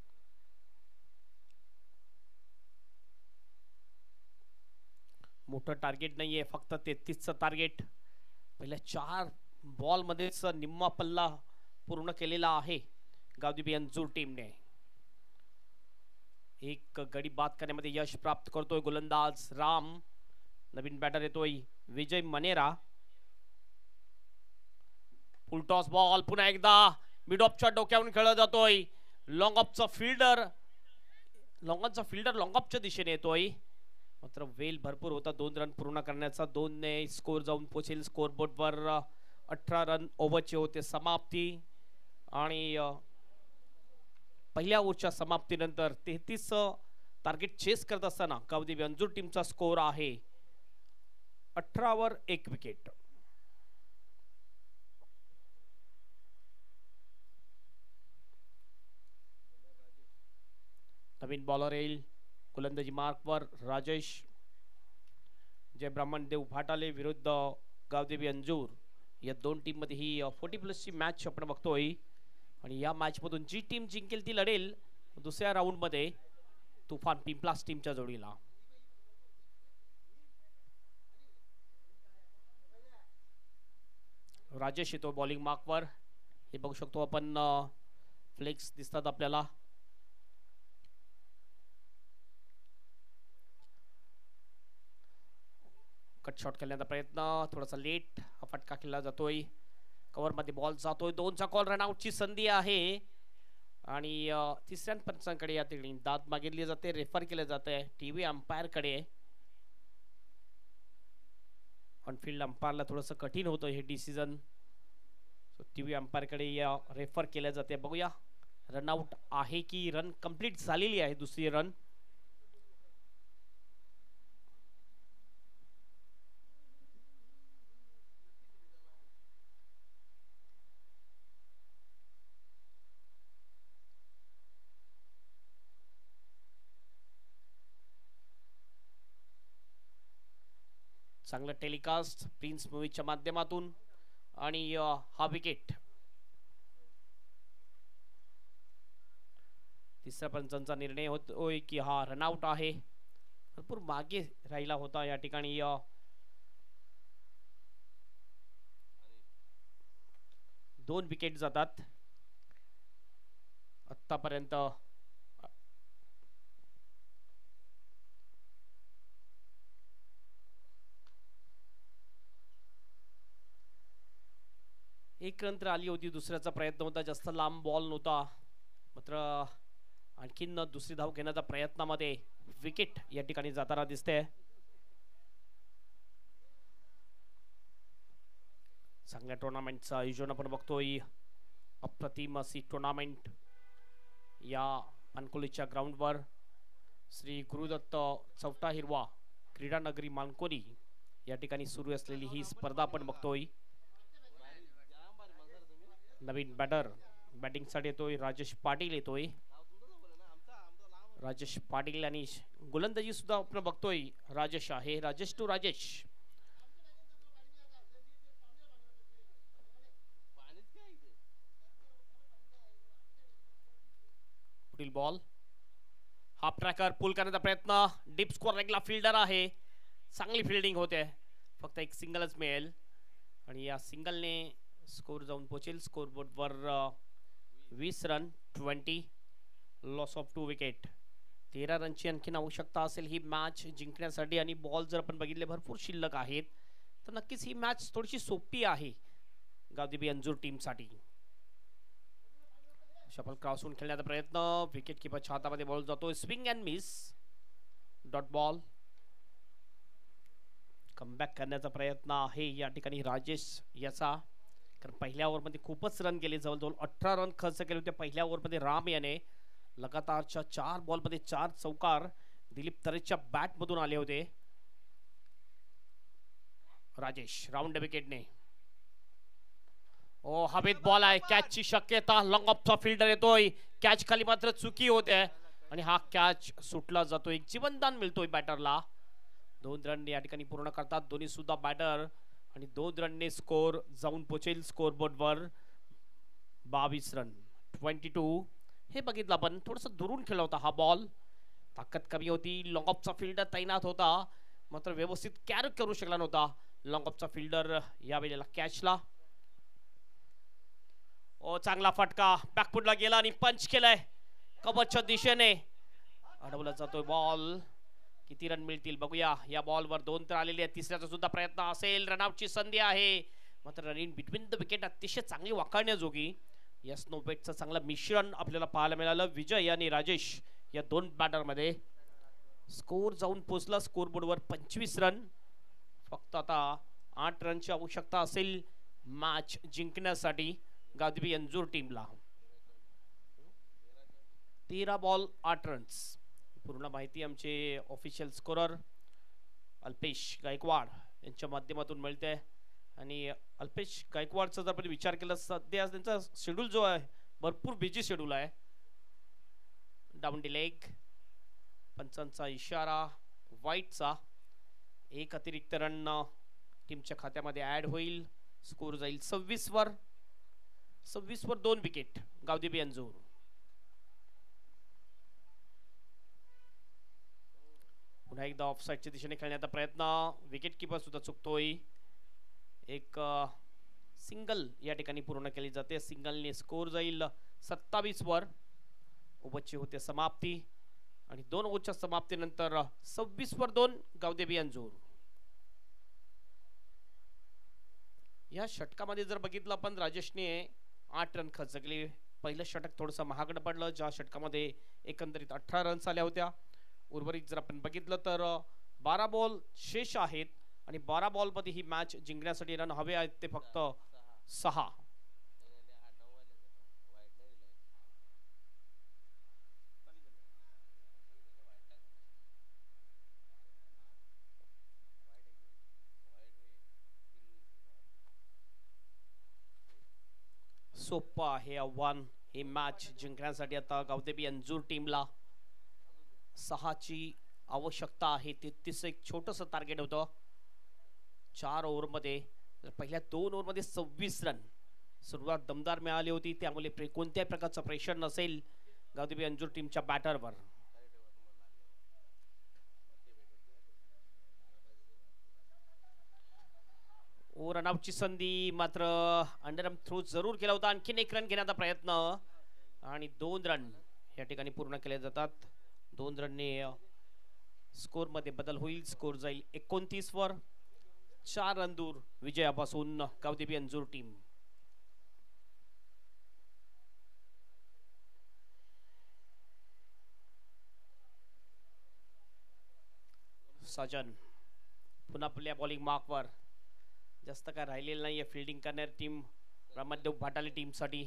मोठं टार्गेट नाहीये, फक्त तेहतीसचं टार्गेट. पहिल्या चार बॉल मध्येच निम्मा पल्ला पूर्ण केलेला आहे गावदेवी अंजूर टीमने. एक गडी बाद करण्यामध्ये यश प्राप्त करतोय गोलंदाज राम. नवीन बॅटर येतोय Vijay Manera. Full toss ball पुन्हा एकदा मिड ऑफच्या डोक्यावरून खेळला जातोय. लॉंग ऑफचा फिल्डर लॉंग ऑफचा फिल्डर लॉंग ऑफच्या दिशेने येतोय. मात्र वेल भरपूर होता दोन रन पूर्ण करण्याचा. दोन ने स्कोर जाऊन पोहोचेल स्कोर बोर्ड वर. अठरा रन ओव्हरचे होते समाप्ती आणि पहिल्या ओव्हरच्या समाप्तीनंतर तेहतीस टार्गेट चेस करत असताना गावदेवी अंजूर टीमचा स्कोर आहे अठरा वर एक विकेट. नवीन बॉलर येईल गोलंदाजी मार्कवर राजेश. जय ब्राह्मण देव भाटाले विरुद्ध गावदेवी अंजूर या दोन टीम मध्ये ही फोर्टी प्लस ची मॅच आपण बघतोय. आणि या मॅच मधून जी टीम जिंकेल ती लढेल दुसऱ्या राऊंड मध्ये तुफान पिंपलास टीमच्या जोडीला. राजेश येतो बॉलिंग मार्कवर. हे बघू शकतो आपण फ्लेक्स दिसतात आपल्याला. कट शॉट खेळण्याचा प्रयत्न थोडासा लेट हा फटका खेळला जातोय. कव्हर मध्ये बॉल जातोय. दोनचा कॉल रनआउटची संधी आहे आणि तिसऱ्या पंचांकडे या ठिकाणी दाद मागितली जाते. रेफर केले जाते टीव्ही अंपायर कडे. ऑनफिल्ड अंपायरला थोडंसं कठीण होतं हे डिसिजन. टीव्ही अंपायर कडे या रेफर केल्या जाते. बघूया रनआउट आहे की रन कंप्लीट झालेली आहे दुसरी रन. चांगलं टेलिकास्ट प्रिन्स मूवीच्या माध्यमातून आणि अ, हा विकेट तिसऱ्या पंचांचा निर्णय होतोय की हा रनआउट आहे. भरपूर मागे राहिला होता या ठिकाणी. अ, दोन विकेट जातात आतापर्यंत. एक रन तर आली होती. दुसऱ्याचा प्रयत्न होता, जास्त लांब बॉल नव्हता, मात्र आणखीन दुसरी धाव घेण्याच्या प्रयत्नामध्ये विकेट या ठिकाणी जाताना दिसते. चांगल्या टुर्नामेंटचं आयोजन आपण बघतोय. अप्रतिम अशी टुर्नामेंट या मानकोलीच्या ग्राउंडवर श्री गुरुदत्त चौटा हिरवा क्रीडा नगरी मानकोली या ठिकाणी सुरू असलेली ही स्पर्धा आपण बघतोय. नवीन बॅटर बॅटिंगसाठी येतोय राजेश पाटील येतोय. राजेश पाटील आणि गोलंदाजी सुद्धा आपण बघतोय. राजेश आहे, राजेश टू राजेश. पुढील बॉल हाफ ट्रॅकर पुल करण्याचा प्रयत्न. डीप स्कोर रेगला फिल्डर आहे, चांगली फिल्डिंग होते. फक्त एक सिंगलच मिळेल आणि या सिंगलने स्कोर जाऊन पोहोचेल स्कोर बोर्डवर. वीस run twenty loss of two wicket. तेरा रनची आणखीन आवश्यकता असेल ही मॅच जिंकण्यासाठी आणि बॉल जर आपण बघितले भरपूर शिल्लक आहेत तर नक्कीच ही मॅच थोडीशी सोपी आहे गावदेवी अंजूर टीमसाठी. शपल क्रॉसून खेळण्याचा प्रयत्न. विकेट किपरच्या हातामध्ये बॉल जातोय. Swing and miss. Dot ball. Comeback करण्याचा प्रयत्न आहे या ठिकाणी राजेश याचा, कारण पहिल्या ओव्हरमध्ये खूपच रन केले, जवळजवळ अठरा रन खर्च केले होते पहिल्या ओव्हरमध्ये राम याने. लगातारच्या चार बॉलमध्ये चार चौकार दिलीप तरेच्या बॅटमधून आले होते. राजेश राऊंड विकेटने. ओ हवेत बॉल आहे, कॅचची शक्यता. लॉंग ऑफचा फिल्डर येतोय, कॅच खाली मात्र चुकी होते आणि हा कॅच सुटला जातोय. एक जीवनदान मिळतोय बॅटरला. दोन रन या ठिकाणी पूर्ण करतात दोन्ही सुद्धा बॅटर आणि दोन रनने स्कोर जाऊन पोचेल स्कोर बोर्डवर. बावीस रन ट्वेंटी टू. हे बघितलं आपण थोडंसं दुरून खेळला होता हा बॉल. ताकद कमी होती. लॉंग ऑफचा फिल्डर तैनात होता मात्र व्यवस्थित कॅरी करू शकला नव्हता लॉंग ऑफचा फिल्डर या वेळेला कॅचला. ओ चांगला फटका बॅकफुटला गेला आणि पंच केलाय कवचच्या दिशेने. अडवला जातोय बॉल. किती रन मिळतील बघूया. या बॉलवर दोन तर आलेले आहेत. तिसऱ्याचा सुद्धा प्रयत्न असेल. रनआउटची संधी आहे मात्र run in between the wicket अतिशय चांगली वाकाळण्याजोगी. या स्नोबेटचं चांगलं मिश्रण आपल्याला पाहायला मिळालं. विजय आणि राजेश या दोन बॅटरमध्ये. स्कोर जाऊन पोचला स्कोर बोर्डवर पंचवीस रन. फक्त आता आठ रनची आवश्यकता असेल मॅच जिंकण्यासाठी गावदेवी अंजूर टीमला. तेरा बॉल आठ रन्स. पूर्ण माहिती आमचे ऑफिशियल स्कोरर अल्पेश गायकवाड यांच्या माध्यमातून मिळते. आणि अल्पेश गायकवाडचा जर आपण विचार केला सध्या त्यांचा शेड्यूल जो आहे भरपूर बिझी शेड्यूल आहे. Down the leg. पंचांचा इशारा वाईटचा. एक अतिरिक्त रन टीमच्या खात्यामध्ये ऍड होईल. स्कोर जाईल सव्वीस वर. सव्वीस वर दोन विकेट गावदेवी अंजूर. पुन्हा एकदा ऑफसाईडच्या दिशेने खेळण्याचा प्रयत्न. विकेट किपर सुद्धा चुकतोय. एक सिंगल या ठिकाणी पूर्ण केली जाते. सिंगलने स्कोर जाईल सत्तावीस वर. ओव्हरची होते समाप्ती आणि दोन ओव्हरच्या समाप्तीनंतर सव्वीस वर दोन गावदेवी अंजूर. या षटकामध्ये जर बघितलं आपण राजेशने आठ रन खर्च केले. पहिलं षटक थोडंसं महागडं पडलं ज्या षटकामध्ये एकंदरीत अठरा रन्स आल्या होत्या. उर्वरित जर आपण बघितलं तर बारा बॉल शेष आहेत आणि बारा बॉल मध्ये ही मॅच जिंकण्यासाठी रन हवे आहेत ते फक्त सहा. सोपं आहे आव्हान ही मॅच जिंकण्यासाठी आता गावदेवी अंजूर टीमला. सहाची आवश्यकता आहे. तेहतीस एक छोटंसं टार्गेट होतं. चार ओव्हरमध्ये पहिल्या दोन ओव्हरमध्ये सव्वीस रन सुरुवात दमदार मिळाली होती, त्यामुळे प्रे कोणत्याही प्रकारचं प्रेशर नसेल गावदेवी अंजूर टीमच्या बॅटरवर. ओ रनआउटची संधी मात्र अंडरआर्म थ्रो जरूर केला होता. आणखीन एक रन घेण्याचा प्रयत्न आणि दोन रन या ठिकाणी पूर्ण केले जातात. दोन रनने स्कोर मध्ये बदल होईल. स्कोर जाईल एकोणतीस वर. चार रन दूर विजयापासून गावदेवी अंजूर टीम. सजन पुन्हा आपल्या बॉलिंग मार्कवर. जास्त काय राहिलेलं नाहीये फिल्डिंग करणारी टीम ब्रह्मदेव भाटाले टीम साठी.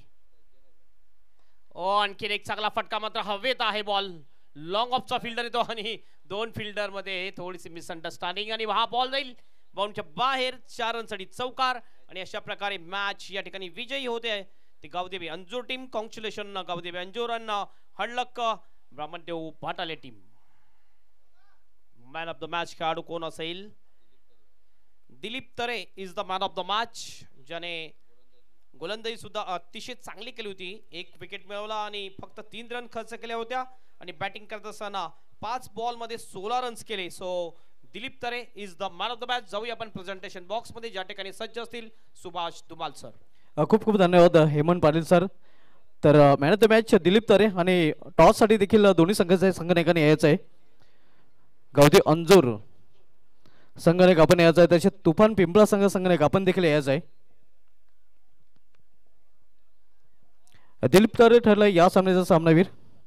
ओ आणखीन एक चांगला फटका मात्र हवेत आहे. बॉल लॉंग ऑफचा फिल्डर येतो आणि दोन फिल्डर मध्ये थोडीशी मिसअंडरस्टँडिंग आणि हा बॉल जाईल बाउंडच्या बाहेर. चार रनसाठी चौकार आणि अशा प्रकारे मॅच या ठिकाणी विजयी होते ती गावदेवी अंजूर टीम. कॉंग्रॅच्युलेशन गावदेवी अंजूर अन हडलक Brahmadev Bhatale team. Man of the match खेळाडू कोण असेल? Dilip Tare is the man of the match, ज्याने गोलंदाजी सुद्धा अतिशय चांगली केली होती. एक विकेट मिळवला आणि फक्त तीन रन खर्च केल्या होत्या आणि बॅटिंग करत असताना पाच बॉल मध्ये सोळा रन्स केले. So Dilip Tare is the man of the match. जाऊया आपण प्रेझेंटेशन बॉक्स मध्ये ज्या ठिकाणी सज्ज असतील सुभाष धुमाल सर. खूप खूप धन्यवाद हेमंत पाटील सर. तर man of the match Dilip Tare आणि टॉस साठी देखील दोन्ही संघाचे संघनायकाने यायचं आहे. गावदेवी अंजूर संघनायक आपण यायचं आहे, तसेच तुफान पिंपळा संघ संघनायक आपण देखील यायचं आहे. दिलीप तरे ठरला या सामन्याचा सामनावीर.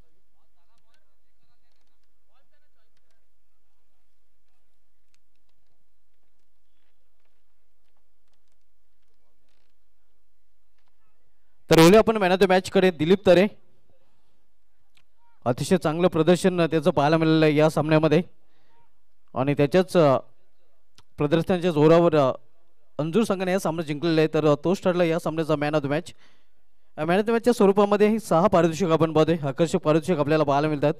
तर ओले आपण मॅन ऑफ द मॅच कडे दिलीप तरे. अतिशय चांगलं प्रदर्शन त्याचं पाहायला मिळालं या सामन्यामध्ये आणि त्याच्याच प्रदर्शनाच्या जोरावर अंजूर संघाने या सामना जिंकलेला आहे. तर तोच ठरला या सामन्याचा man of the match. Man of the मॅचच्या स्वरूपामध्ये ही सहा पारितोषिक आपण पाहतोय. आकर्षक पारितोषिक आपल्याला पाहायला मिळतात.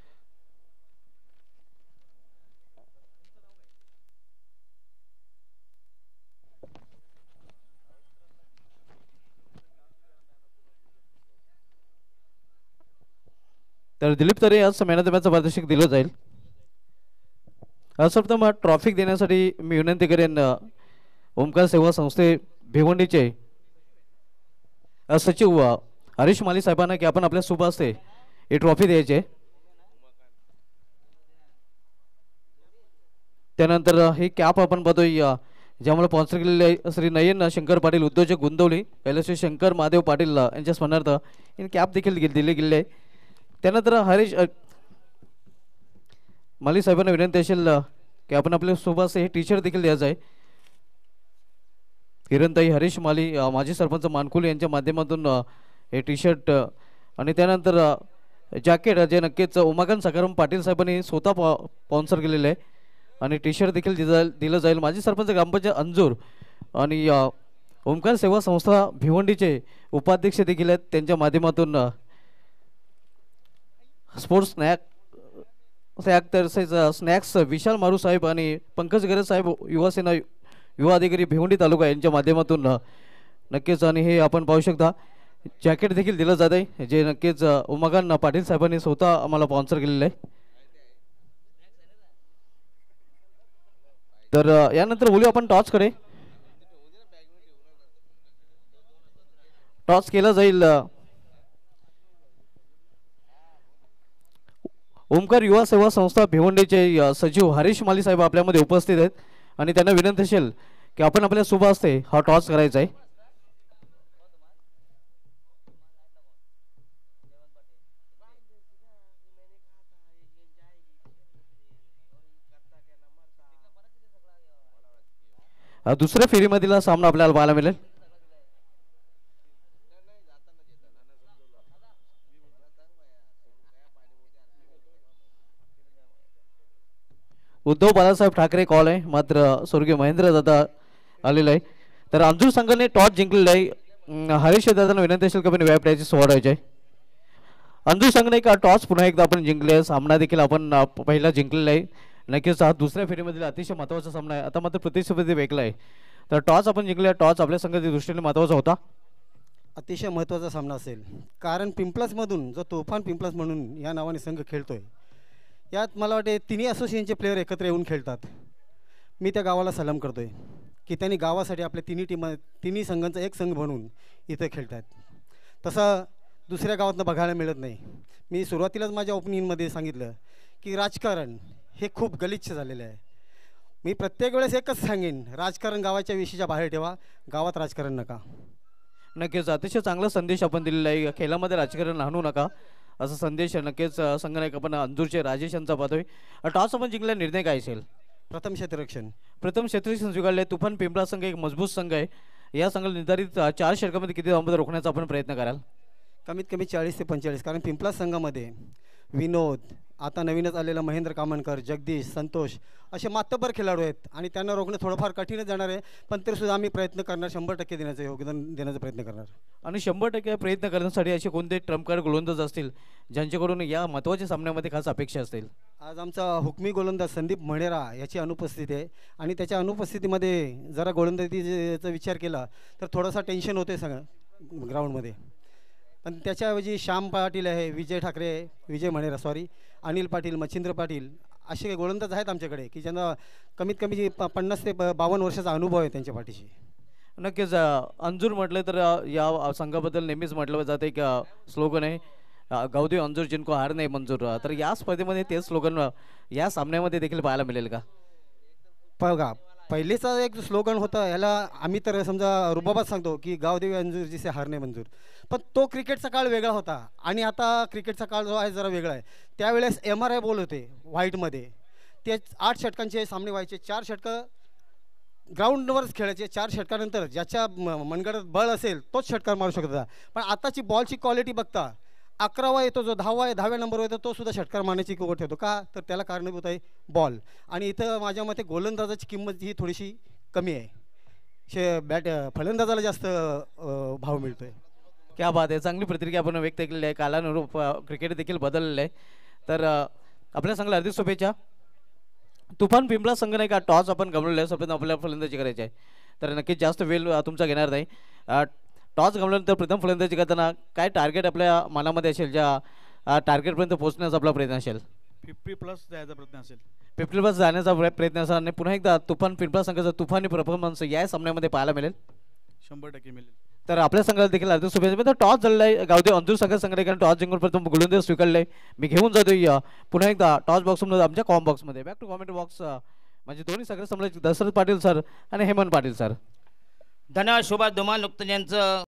तर दिलीप तरे आज मॅन ऑफ द मॅचचं पारितोषिक दिलं जाईल. सर्वप्रथम ट्रॉफी देण्यासाठी मी विनंती करेन ओमकार सेवा संस्थे भिवंडीचे सचिव हरीश माली साहेबांना की आपण आपल्या शुभ हस्ते ही ट्रॉफी द्यायची. त्यानंतर ही कॅप आपण पाहतोय ज्यामुळे स्पॉन्सर केलेले आहे श्री नयन शंकर पाटील उद्योजक गुंतवली कैलास शंकर महादेव पाटील यांच्या स्मरणार्थ ही कॅप देखील दिली गेली आहे. त्यानंतर हरीश माली साहेबांना विनंती असेल की आपण आपल्या शुभ हस्ते हे टी शर्ट देखील द्यायचं आहे. किरणताई हरीश माली माजी सरपंच मानकुल यांच्या माध्यमातून हे टी शर्ट आणि त्यानंतर जॅकेट जे नक्कीच उमाकांत सकाराम पाटील साहेबांनी स्वतः स्पॉन्सर केलेले आहे आणि टी शर्ट देखील दिलं दिलं जाईल. माजी सरपंच ग्रामपंचायत अंजूर आणि ओमकार सेवा संस्था भिवंडीचे उपाध्यक्ष देखील आहेत, त्यांच्या माध्यमातून स्पोर्ट्स स्नॅक स्नॅक तसेच स्नॅक्स विशाल मारू साहेब आणि पंकज गरज साहेब युवासेना युवा अधिकारी भिवंडी तालुका यांच्या माध्यमातून नक्कीच आणि हे आपण पाहू शकता जॅकेट देखील दिलं जात आहे जे नक्कीच उमाकांत पाटील साहेबांनी स्वतः आम्हाला स्पॉन्सर केलेलं आहे. तर यानंतर बोलू आपण टॉस कडे. टॉस केला जाईल. ओमकार युवा सेवा संस्था भिवंडीचे सचिव हरीश माली साहेब आपल्यामध्ये उपस्थित आहेत आणि त्यांना विनंती असेल की आपण आपल्या शुभ हस्ते हा टॉस करायचा आहे. दुसऱ्या फेरीमधील सामना आपल्याला पाहायला मिळेल. उद्धव बाळासाहेब ठाकरे कॉल आहे, मात्र स्वर्गीय महेंद्र दादा आलेला आहे. तर अंजूर संघाने टॉस जिंकलेला आहे. हरीश दादांना विनंती असेल की आपण व्यापड्याची सोडायची आहे. अंजूर संघाने का टॉस पुन्हा एकदा आपण जिंकले. सामना देखील आपण पहिला जिंकलेला आहे. नक्कीच हा दुसऱ्या फेरीमधील अतिशय महत्त्वाचा सामना आहे. आता मात्र प्रतिस्पर्धी वेगळा आहे. तर टॉस आपण जिंकला. टॉस आपल्या संघाच्या दृष्टीने महत्त्वाचा होता. अतिशय महत्त्वाचा सामना असेल, कारण पिंपलासमधून जो तोफान पिंपलास म्हणून या नावाने संघ खेळतोय, यात मला वाटते तिन्ही असोसिएशनचे प्लेयर एकत्र येऊन खेळतात. मी त्या गावाला सलाम करतोय की त्यांनी गावासाठी आपल्या तिन्ही टीम तिन्ही संघांचा एक संघ बनवून इथं खेळत आहेत. तसं दुसऱ्या गावातनं बघायला मिळत नाही. मी सुरुवातीलाच माझ्या ओपनिंगमध्ये सांगितलं की राजकारण हे खूप गलिच्छ झालेलं आहे. मी प्रत्येक वेळेस एकच सांगेन, राजकारण गावाच्या विषयाच्या बाहेर ठेवा, गावात राजकारण नका. नक्कीच अतिशय चांगला संदेश आपण दिलेला आहे. खेळामध्ये राजकारण आणू नका असा संदेश नक्कीच अ, संघनायक आपण अंजूरचे राजेश यांचा पाहतोय. अ, टॉस आपण जिंकला. निर्णय काय असेल? प्रथम क्षेत्ररक्षण. प्रथम क्षेत्ररक्षण स्वीकारले. तुफान पिंपळा संघ एक मजबूत संघ आहे. या संघाला निर्धारित अ, चार षटकामध्ये किती धावांमध्ये रोखण्याचा आपण प्रयत्न कराल? कमीत कमी चाळीस ते पंचेचाळीस, कारण पिंपलास संघामध्ये विनोद, आता नवीनच आलेला महेंद्र कामणकर, जगदीश, संतोष असे मातब्बर खेळाडू आहेत आणि त्यांना रोखणं थोडंफार कठीणच जाणार आहे. पण तरीसुद्धा आम्ही प्रयत्न करणार, शंभर टक्के देण्याचं योगदान देण्याचा प्रयत्न करणार. आणि शंभर टक्के प्रयत्न करण्यासाठी असे कोणते ट्रम्प कार्ड गोलंदाज असतील ज्यांच्याकडून या महत्त्वाच्या सामन्यामध्ये खास अपेक्षा असतील? आज आमचा हुकमी गोलंदाज संदीप मणेरा याची अनुपस्थिती आहे आणि त्याच्या अनुपस्थितीमध्ये जरा गोलंदाजीचा विचार केला तर थोडासा टेन्शन होते सगळं ग्राउंडमध्ये. पण त्याच्याऐवजी श्याम पाटील आहे, विजय ठाकरे आहे, विजय मणेरा सॉरी अनिल पाटील, मच्छिंद्र पाटील असे काही गोलंदाज आहेत आमच्याकडे की ज्यांना कमीत कमी प पन्नास ते ब बावन्न वर्षाचा अनुभव आहे त्यांच्या पाठीशी. नक्कीच अ, अंजूर म्हटलं तर अ, या संघाबद्दल नेहमीच म्हटलं जातं एक अ, स्लोगन आहे, अ, गावदेव अंजूर जिनको हार नाही मंजूर. अ, तर या स्पर्धेमध्ये तेच स्लोगन अ, या सामन्यामध्ये देखील पाहायला मिळेल का? बघा, पहिलेचा एक स्लोगन होता, ह्याला आम्ही तर समजा रुबाबात सांगतो की गावदेवी अंजूर जिसे हार नाही मंजूर. पण तो क्रिकेटचा काळ वेगळा होता आणि आता क्रिकेटचा काळ जो आहे जरा वेगळा आहे. त्यावेळेस एम आर आय बॉल होते व्हाईटमध्ये, ते आठ षटकांचे सामने व्हायचे. चार षटकं ग्राउंडवरच खेळायचे. चार षटकानंतर ज्याच्या म मनगडात बळ असेल तोच षटकार मारू शकत होता. पण आताची बॉलची क्वालिटी बघता अकरावा येतो, जो दहावा आहे दहाव्या नंबरवर येतो तो सुद्धा षटकार मारण्याची किंमत ठेवतो. का तर त्याला कारणीभूत आहे बॉल. आणि इथं माझ्या मते गोलंदाजाची किंमत ही थोडीशी कमी आहे. शे बॅट फलंदाजाला जास्त अ, भाव मिळतो आहे. क्या बात आहे. चांगली प्रतिक्रिया आपण व्यक्त केलेली आहे. कालानुरूप अ, क्रिकेट देखील बदललेलं आहे. तर अ, आपल्या संघाला हार्दिक शुभेच्छा. तुफान पिंपळा संघ नाही का टॉस आपण गमवलेला आहे, सर्वप्रथम आपल्याला फलंदाजी करायची आहे. तर नक्कीच जास्त वेळ अ, तुमचा घेणार नाही. अ, टॉस गमवल्यानंतर प्रथम फलंदाजी करताना काय टार्गेट आपल्या मनामध्ये असेल, ज्या टार्गेटपर्यंत पोहोचण्याचा आपला प्रयत्न असेल? फिफ्टी प्लस जायचा प्रयत्न असेल. फिफ्टी प्लस जाण्याचा प्र- प्रयत्न असेल. आणि पुन्हा एकदा तुफान पिंपळा संघाचा तुफानी परफॉर्मन्स या सामन्यामध्ये पाहायला मिळेल. शंभर टक्के मिळेल. तर आपल्या संघाला देखील हार्दिक शुभेच्छा. तर टॉस झालेला आहे गावदेव अंजूर संघ संघटनेकडे टॉस जिंकून प्रथम गोलंदाज स्वीकारले. मी घेऊन जातोय अ, पुन्हा एकदा टॉस बॉक्समध्ये आमच्या कॉम बॉक्समध्ये. Back to comment box. म्हणजे दोन्ही सगळे समजा दशरथ पाटील सर आणि हेमंत पाटील सर. धन्यवाद. सुभाष धुमाल नुकतं यांचं